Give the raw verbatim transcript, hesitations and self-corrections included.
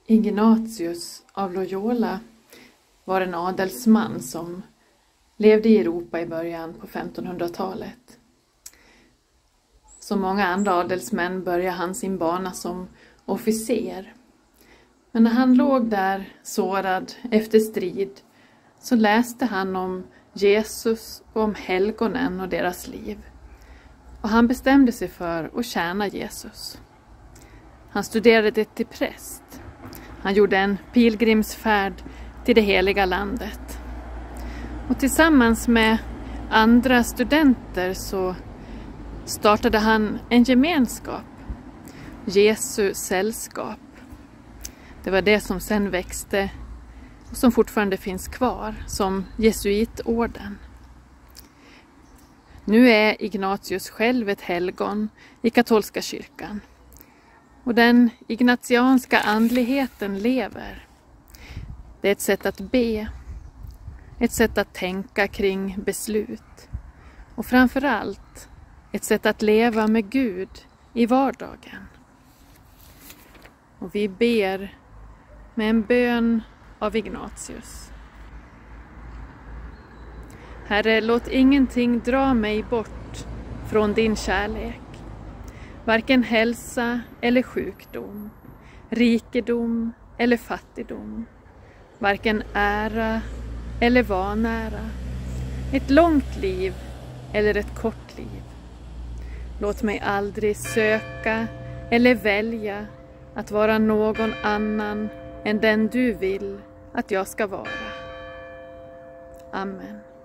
Ignatius av Loyola var en adelsman som levde i Europa i början på femtonhundratalet. Som många andra adelsmän började han sin bana som officer. Men när han låg där sårad efter strid så läste han om Jesus och om helgonen och deras liv. Och han bestämde sig för att tjäna Jesus. Han studerade det till präst. Han gjorde en pilgrimsfärd till det heliga landet. Och tillsammans med andra studenter så startade han en gemenskap. Jesu sällskap. Det var det som sen växte och som fortfarande finns kvar som jesuitorden. Nu är Ignatius själv ett helgon i katolska kyrkan. Och den ignatianska andligheten lever. Det är ett sätt att be, ett sätt att tänka kring beslut och framförallt ett sätt att leva med Gud i vardagen. Och vi ber med en bön av Ignatius. Herre, låt ingenting dra mig bort från din kärlek. Varken hälsa eller sjukdom, rikedom eller fattigdom, varken ära eller vanära, ett långt liv eller ett kort liv. Låt mig aldrig söka eller välja att vara någon annan än den du vill att jag ska vara. Amen.